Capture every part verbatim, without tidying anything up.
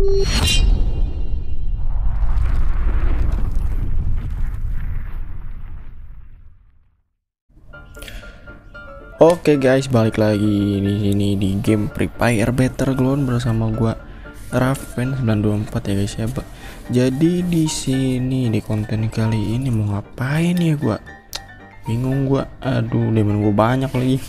Oke guys, balik lagi di sini di game Free Fire Battleground bersama gua Raven sembilan dua empat ya guys ya. Jadi di sini di konten kali ini mau ngapain ya gua? Bingung gua. Aduh, demon gua banyak lagi.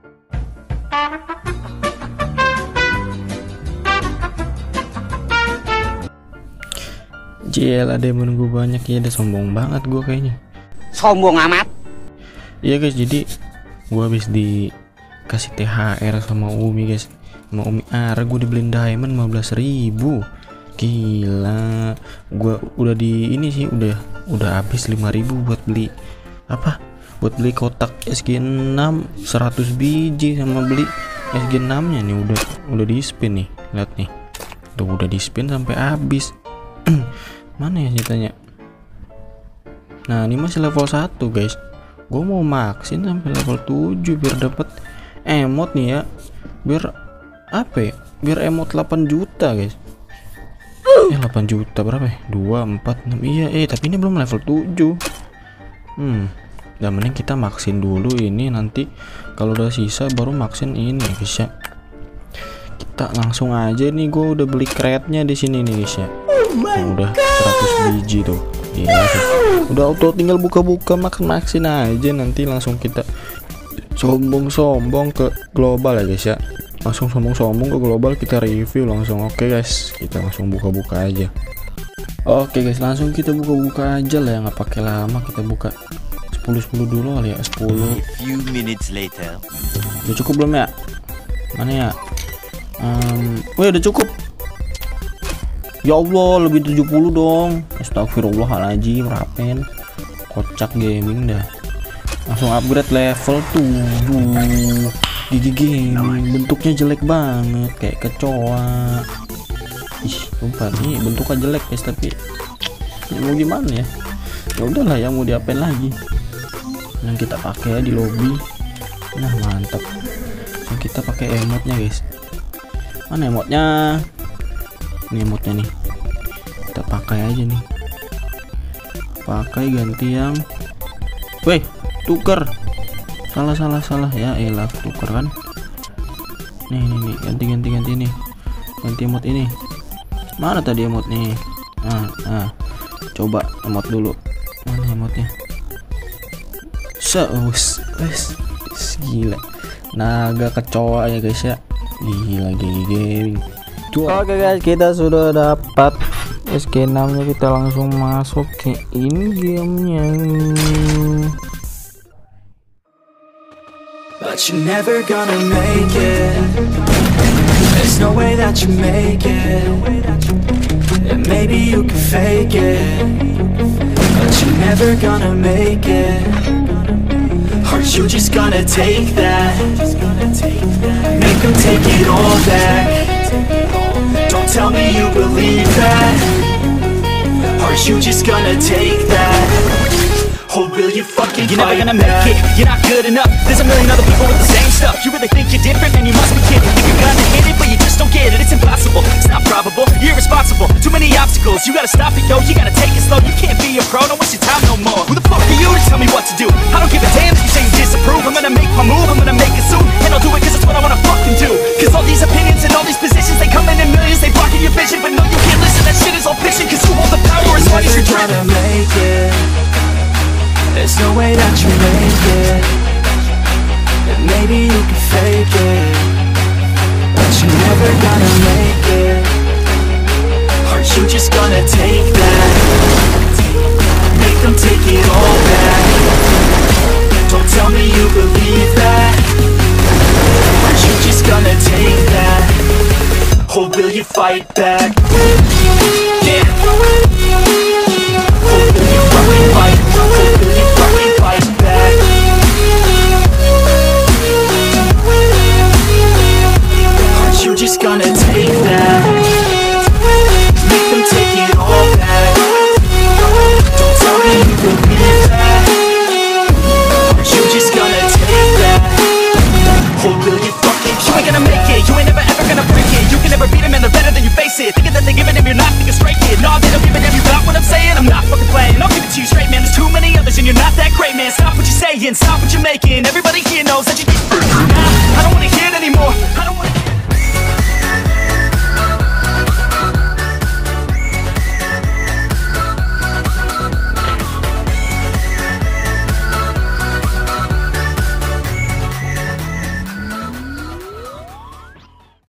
Jela, demon gua banyak ya, udah sombong banget gua kayaknya. Sombong amat. Iya guys, jadi gua habis dikasih T H R sama Umi guys, sama Umi Ara. Gue dibeliin diamond lima belas ribu. Gila, gua udah di ini sih udah udah habis lima ribu buat beli apa, buat beli kotak S G enam seratus biji sama beli S G enam nya nih. Udah udah di spin nih, lihat nih, tuh udah di spin sampai habis. Mana ya ceritanya? Nah ini masih level satu guys. Gue mau maksin sampai level tujuh biar dapat emot nih ya. Biar apa ya? Biar emot delapan juta guys. Eh delapan juta berapa ya? dua, empat, enam. Iya, eh tapi ini belum level tujuh. Hmm. Dan mending kita maksin dulu ini, nanti kalau udah sisa baru maksin ini guys ya. Kita langsung aja nih, gue udah beli crate-nya di sini nih guys ya. Nah, udah seratus biji tuh. Iya, udah auto tinggal buka-buka makan-maksin aja, nanti langsung kita sombong-sombong ke global ya guys ya. Langsung sombong-sombong ke global, kita review langsung. Oke guys, kita langsung buka-buka aja. Oke guys, langsung kita buka-buka aja lah ya, nggak pakai lama. Kita buka sepuluh sepuluh dulu kali ya, sepuluh. Udah cukup belum ya? Mana ya? Um, oh ya udah cukup. Ya Allah, lebih tujuh puluh dong. Astagfirullahaladzim, Raven. Kocak gaming dah. Langsung upgrade level tujuh. Gigi gaming, bentuknya jelek banget kayak kecoa. Ih, sumpah nih bentuknya jelek guys, tapi ya mau gimana ya? Ya udahlah, yang mau diapain lagi. Yang kita pakai di lobby. Nah, mantap. Yang kita pakai emotnya guys. Mana emotnya? Ini emotnya nih, kita pakai aja nih, pakai ganti yang, weh tuker, salah salah salah ya, elah tuker kan, nih nih nih ganti ganti ganti nih, ganti emot ini, mana tadi emot nih, nah, nah coba emot dulu, mana emotnya, saus, wes, gila, naga kecoa ya guys ya, gila gigi gaming. Oke guys, kita sudah dapat S G enam nya, kita langsung masuk ke in gamenya. But you're never gonna make it. There's no way that you make it. And maybe you can fake it, but you're never gonna make it. Are you just gonna take that? Make them take it all back. Don't tell me you believe that. Are you just gonna take that? Or will you fucking You're never gonna back? Make it, you're not good enough. There's a million other people with the same stuff. You really think you're different, man, you must be kidding. Think you're gonna hit it, but you just don't get it. It's impossible, it's not probable, you're irresponsible. Too many obstacles, you gotta stop it, yo. You gotta take it slow, you can't be a pro. Don't waste your time no more. Who the fuck are you to tell me what to do? I don't give a damn if you say you disapprove. I'm gonna make my move, I'm gonna make it soon. And I'll do it cause it's what I wanna fucking do. Cause all these opinions and all these positions, they come in in millions. They blocking your vision, but no you can't listen. That shit is all fiction, cause you hold the power as long as you're driven. Make it. There's no way that you make it. And maybe you can fake it, but you're never gonna make it. Aren't you just gonna take that? Make them take it all back. Don't tell me you believe that. Aren't you just gonna take that? Or will you fight back? Yeah. Or will you fucking fight? Or will you fucking fight back? Aren't you just gonna take that? Make them take it all back. Don't tell me you believe that. Aren't you just gonna take that? Or will you fucking fight? You ain't gonna make it, you ain't never ever gonna break it. You can never beat them and they're better than you face it. Think thinking that they give a damn, you're not thinking straight, kid. No, they don't give a damn, you got what I'm saying? I'm not fucking playing, I'll give it to you straight, man. There's too many others and you're not that great, man. Stop what you're saying, stop what you're making. Everybody here knows that you nah, I don't